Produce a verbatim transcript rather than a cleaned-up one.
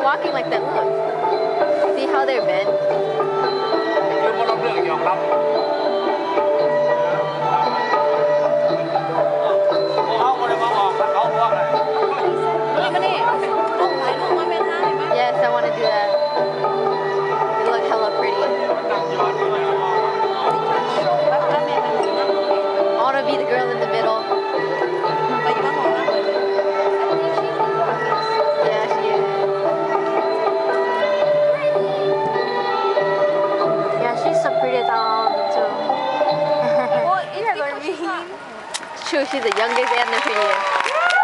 they're walking like that. Look. See how they're bent? Yes, I want to do that. They look hella pretty. I want to be the girl in the middle. Yeah, she is. Yeah, she's the prettiest out of all of them too. Well, it's because she's not. True, she's the youngest and the prettiest.